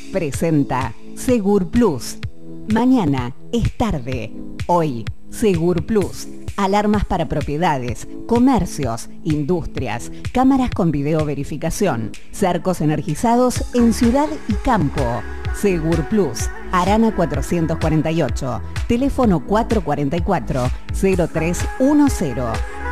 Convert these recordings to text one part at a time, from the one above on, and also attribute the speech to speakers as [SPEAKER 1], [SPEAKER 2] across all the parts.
[SPEAKER 1] presenta Segur Plus. Mañana es tarde. Hoy, Segur Plus. Alarmas para propiedades, comercios, industrias, cámaras con video verificación, cercos energizados en ciudad y campo. Segur Plus, Arana 448, teléfono 444-0310.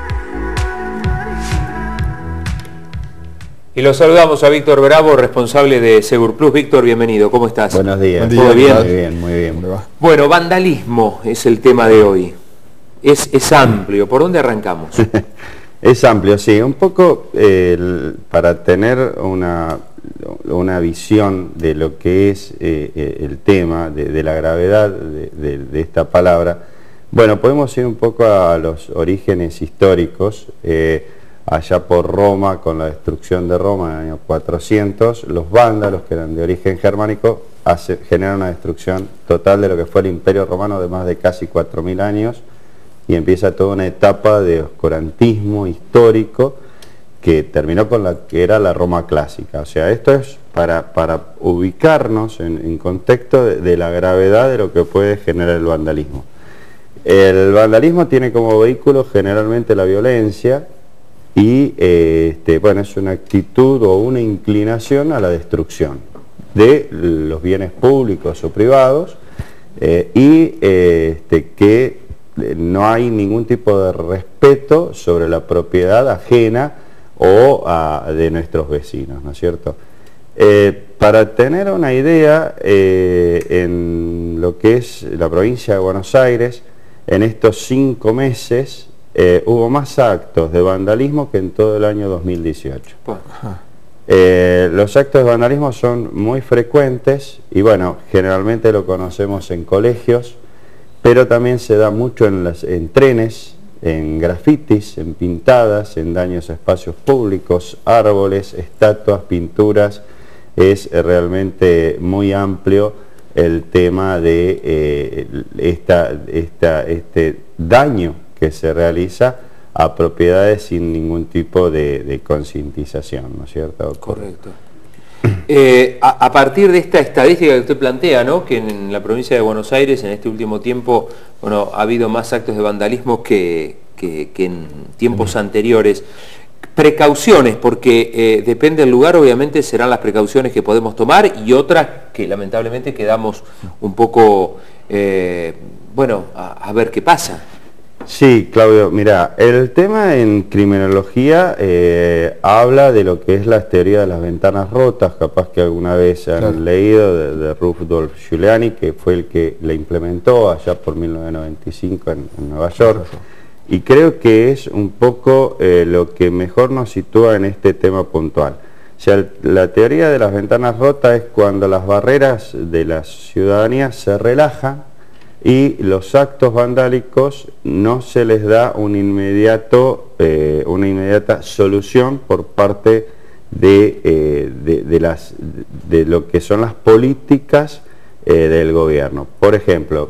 [SPEAKER 2] Y lo saludamos a Víctor Bravo, responsable de Segur Plus. Víctor, bienvenido, ¿cómo estás?
[SPEAKER 3] Buenos días.
[SPEAKER 2] ¿Todo bien?
[SPEAKER 3] Muy bien, muy bien.
[SPEAKER 2] Bueno, vandalismo es el tema de hoy. Es amplio, ¿por dónde arrancamos?
[SPEAKER 3] Es amplio, sí. Un poco para tener una visión de lo que es el tema, de la gravedad de esta palabra. Bueno, podemos ir un poco a los orígenes históricos. Allá por Roma, con la destrucción de Roma en el año 400, los vándalos, que eran de origen germánico, generan una destrucción total de lo que fue el Imperio Romano de más de casi 4.000 años, y empieza toda una etapa de oscurantismo histórico que terminó con la que era la Roma clásica. O sea, esto es para ubicarnos en contexto de la gravedad de lo que puede generar el vandalismo. El vandalismo tiene como vehículo generalmente la violencia, y bueno, es una actitud o una inclinación a la destrucción de los bienes públicos o privados, que no hay ningún tipo de respeto sobre la propiedad ajena o de nuestros vecinos, ¿no es cierto? Para tener una idea, en lo que es la provincia de Buenos Aires, en estos 5 meses, hubo más actos de vandalismo que en todo el año 2018. Los actos de vandalismo son muy frecuentes y bueno, generalmente lo conocemos en colegios, pero también se da mucho en trenes, en grafitis, en pintadas, en daños a espacios públicos, árboles, estatuas, pinturas. Es realmente muy amplio el tema de este daño que se realiza a propiedades sin ningún tipo de concientización, ¿no es cierto?
[SPEAKER 2] Correcto. A partir de esta estadística que usted plantea, ¿no?, que en la provincia de Buenos Aires en este último tiempo, bueno, ha habido más actos de vandalismo que en tiempos anteriores. Precauciones, porque depende del lugar, obviamente serán las precauciones que podemos tomar y otras que lamentablemente quedamos un poco, bueno, a ver qué pasa.
[SPEAKER 3] Sí, Claudio, mira, el tema en criminología habla de lo que es la teoría de las ventanas rotas, capaz que alguna vez han leído de Rudolf Giuliani, que fue el que la implementó allá por 1995 en Nueva York, y creo que es un poco lo que mejor nos sitúa en este tema puntual. O sea, la teoría de las ventanas rotas es cuando las barreras de la ciudadanía se relajan y los actos vandálicos no se les da una inmediata solución por parte de lo que son las políticas del gobierno. Por ejemplo,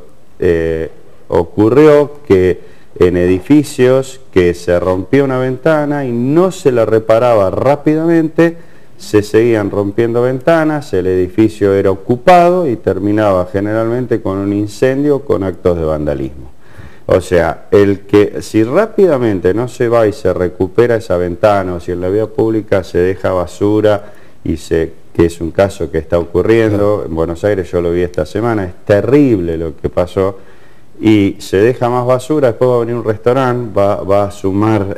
[SPEAKER 3] ocurrió que en edificios que se rompió una ventana y no se la reparaba rápidamente, se seguían rompiendo ventanas, el edificio era ocupado y terminaba generalmente con un incendio, con actos de vandalismo. O sea, si rápidamente no se va y se recupera esa ventana, o si en la vía pública se deja basura, que es un caso que está ocurriendo, en Buenos Aires yo lo vi esta semana, es terrible lo que pasó, y se deja más basura, después va a venir un restaurante, va a sumar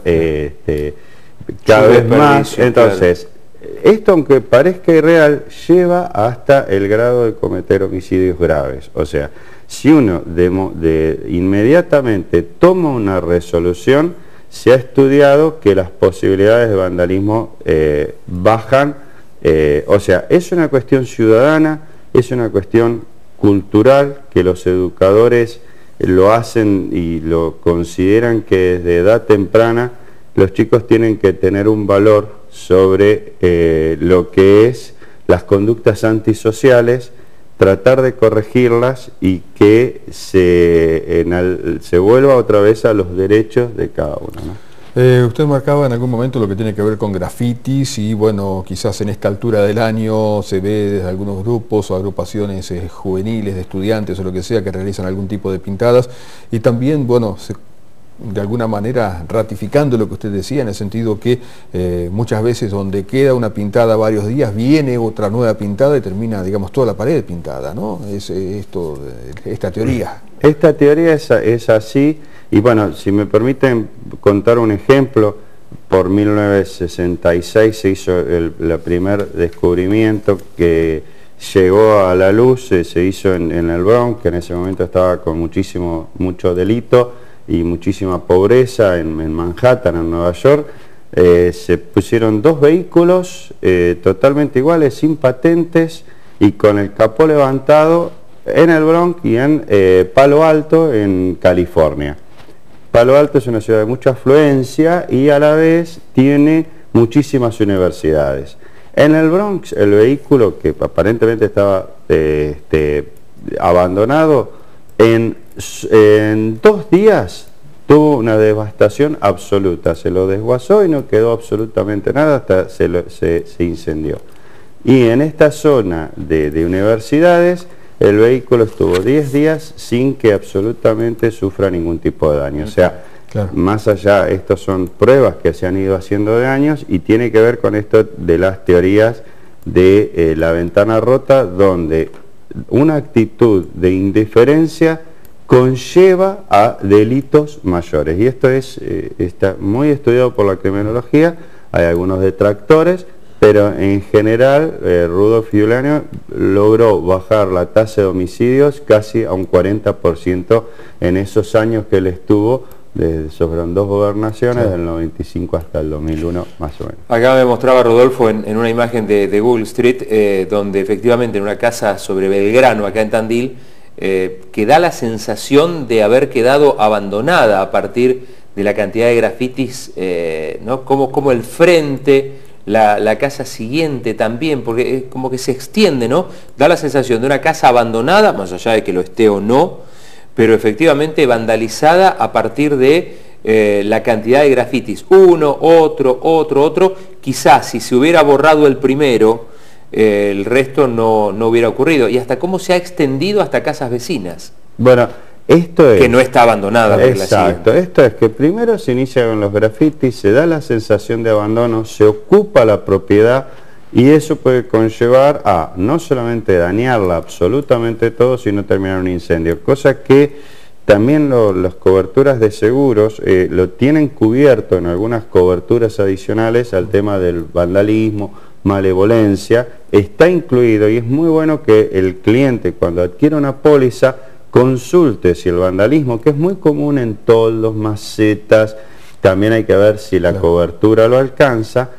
[SPEAKER 3] cada vez más, entonces... Esto, aunque parezca irreal, lleva hasta el grado de cometer homicidios graves. O sea, si uno inmediatamente toma una resolución, se ha estudiado que las posibilidades de vandalismo bajan. O sea, es una cuestión ciudadana, es una cuestión cultural, que los educadores lo hacen y lo consideran que desde edad temprana los chicos tienen que tener un valor sobre lo que es las conductas antisociales, tratar de corregirlas y que se vuelva otra vez a los derechos de cada uno, ¿no?
[SPEAKER 4] Usted marcaba en algún momento lo que tiene que ver con grafitis y bueno, quizás en esta altura del año se ve desde algunos grupos o agrupaciones juveniles de estudiantes o lo que sea que realizan algún tipo de pintadas y también, bueno, de alguna manera ratificando lo que usted decía en el sentido que muchas veces donde queda una pintada varios días viene otra nueva pintada y termina, digamos, toda la pared pintada, ¿no? Esta teoría.
[SPEAKER 3] Esta teoría es así. Y bueno, si me permiten contar un ejemplo, por 1966 se hizo el primer descubrimiento que llegó a la luz, se hizo en el Bronx, que en ese momento estaba con mucho delito y muchísima pobreza en Manhattan, en Nueva York. Se pusieron 2 vehículos totalmente iguales, sin patentes y con el capó levantado en el Bronx y en Palo Alto, en California. Palo Alto es una ciudad de mucha afluencia y a la vez tiene muchísimas universidades. En el Bronx, el vehículo que aparentemente estaba abandonado, en 2 días tuvo una devastación absoluta. Se lo desguazó y no quedó absolutamente nada hasta se incendió. Y en esta zona de universidades, el vehículo estuvo 10 días sin que absolutamente sufra ningún tipo de daño. O sea, claro, más allá, estos son pruebas que se han ido haciendo de años y tiene que ver con esto de las teorías de la ventana rota, donde una actitud de indiferencia conlleva a delitos mayores. Y esto está muy estudiado por la criminología, hay algunos detractores, pero en general Rudolf Giuliani logró bajar la tasa de homicidios casi a un 40% en esos años que él estuvo, fueron 2 gobernaciones, sí, del 95 hasta el 2001 más o menos.
[SPEAKER 2] Acá me mostraba Rodolfo en una imagen de Google Street, donde efectivamente en una casa sobre Belgrano, acá en Tandil, que da la sensación de haber quedado abandonada a partir de la cantidad de grafitis, ¿no? Como el frente, la casa siguiente también, porque es como que se extiende, ¿no? Da la sensación de una casa abandonada, más allá de que lo esté o no, pero efectivamente vandalizada a partir de la cantidad de grafitis. Uno, otro. Quizás si se hubiera borrado el primero, el resto no hubiera ocurrido. Y hasta cómo se ha extendido hasta casas vecinas.
[SPEAKER 3] Bueno, esto es...
[SPEAKER 2] Que no está abandonada.
[SPEAKER 3] Exacto, esto es que primero se inicia con los grafitis, se da la sensación de abandono, se ocupa la propiedad y eso puede conllevar a no solamente dañarla absolutamente todo, sino terminar un incendio. Cosa que también las coberturas de seguros lo tienen cubierto en algunas coberturas adicionales al tema del vandalismo, malevolencia, está incluido y es muy bueno que el cliente cuando adquiere una póliza consulte si el vandalismo, que es muy común en toldos, macetas, también hay que ver si la cobertura lo alcanza,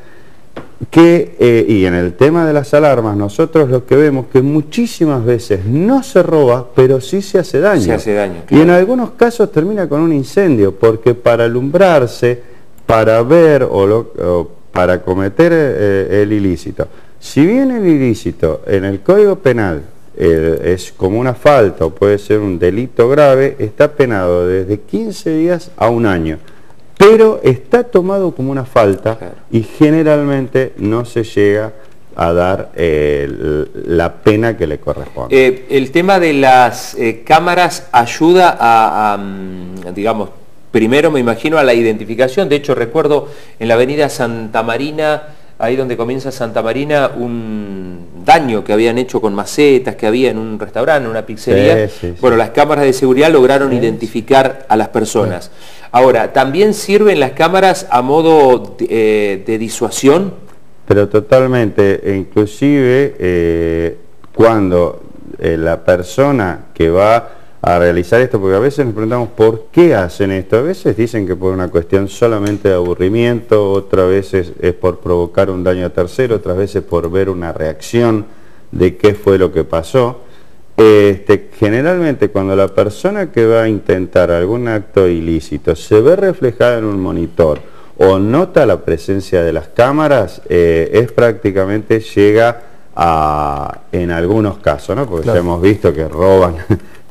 [SPEAKER 3] y en el tema de las alarmas nosotros lo que vemos que muchísimas veces no se roba, pero sí se hace daño.
[SPEAKER 2] Se hace daño,
[SPEAKER 3] claro. Y en algunos casos termina con un incendio, porque para alumbrarse, para ver o para cometer el ilícito, si bien el ilícito en el Código Penal es como una falta o puede ser un delito grave, está penado desde 15 días a 1 año, pero está tomado como una falta, claro, y generalmente no se llega a dar la pena que le corresponde.
[SPEAKER 2] El tema de las cámaras ayuda a, digamos, primero me imagino a la identificación. De hecho recuerdo en la avenida Santa Marina, ahí donde comienza Santa Marina, un daño que habían hecho con macetas que había en un restaurante, en una pizzería. Sí. Bueno, las cámaras de seguridad lograron identificar a las personas. Ahora, ¿también sirven las cámaras a modo de disuasión?
[SPEAKER 3] Pero totalmente, inclusive cuando la persona que va a realizar esto, porque a veces nos preguntamos por qué hacen esto, a veces dicen que por una cuestión solamente de aburrimiento, otras veces es por provocar un daño a tercero, otras veces por ver una reacción de qué fue lo que pasó. Generalmente cuando la persona que va a intentar algún acto ilícito se ve reflejada en un monitor o nota la presencia de las cámaras, es prácticamente llega a, en algunos casos, ¿no? Porque claro, ya hemos visto que roban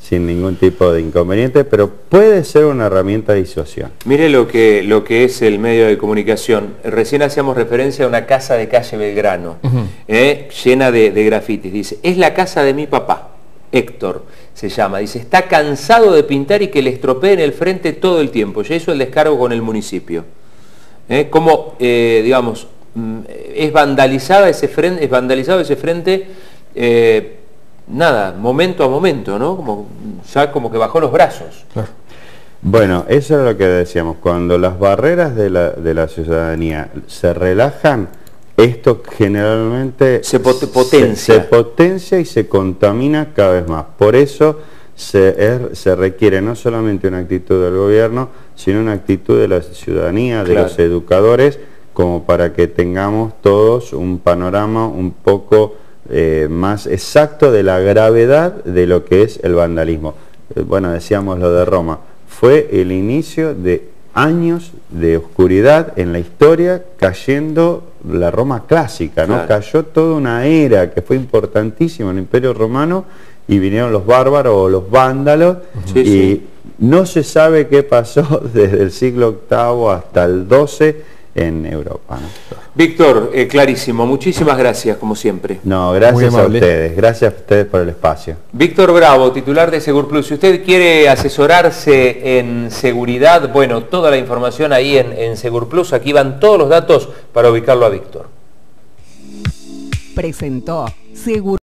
[SPEAKER 3] sin ningún tipo de inconveniente, pero puede ser una herramienta de disuasión.
[SPEAKER 2] Mire lo que es el medio de comunicación. Recién hacíamos referencia a una casa de calle Belgrano, llena de grafitis. Dice, es la casa de mi papá, Héctor se llama. Dice, está cansado de pintar y que le estropeen el frente todo el tiempo. Ya hizo el descargo con el municipio. Como, digamos, es vandalizado ese frente, nada, momento a momento, ¿no? Ya como que bajó los brazos.
[SPEAKER 4] Claro.
[SPEAKER 3] Bueno, eso es lo que decíamos, cuando las barreras de la ciudadanía se relajan, esto generalmente
[SPEAKER 2] se potencia.
[SPEAKER 3] Se potencia y se contamina cada vez más. Por eso se requiere no solamente una actitud del gobierno, sino una actitud de la ciudadanía, de los educadores, como para que tengamos todos un panorama un poco más exacto de la gravedad de lo que es el vandalismo. Bueno, decíamos lo de Roma, fue el inicio de años de oscuridad en la historia, cayendo la Roma clásica, ¿no? Claro. Cayó toda una era que fue importantísima en el Imperio Romano y vinieron los bárbaros o los vándalos no se sabe qué pasó desde el siglo VIII hasta el XII en Europa, ¿no?
[SPEAKER 2] Víctor, clarísimo, muchísimas gracias como siempre.
[SPEAKER 3] No, gracias a ustedes, gracias a ustedes por el espacio.
[SPEAKER 2] Víctor Bravo, titular de Segurplus. Si usted quiere asesorarse en seguridad, bueno, toda la información ahí en Segurplus, aquí van todos los datos para ubicarlo a Víctor.
[SPEAKER 1] Presentó Segur